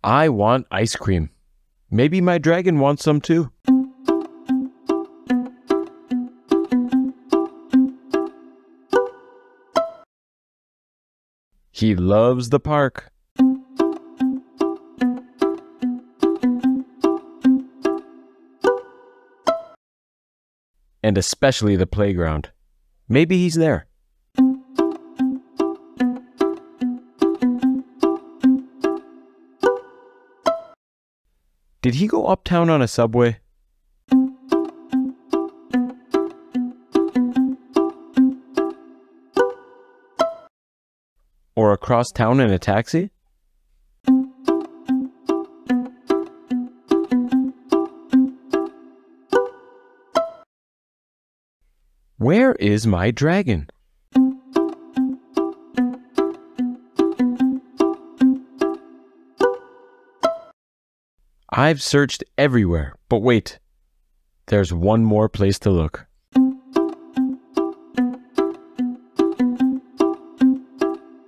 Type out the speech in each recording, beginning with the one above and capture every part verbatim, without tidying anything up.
I want ice cream. Maybe my dragon wants some too. He loves the park. And especially the playground. Maybe he's there. Did he go uptown on a subway? Or across town in a taxi? Where is my dragon? I've searched everywhere, but wait, there's one more place to look.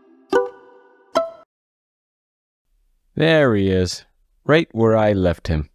There he is, right where I left him.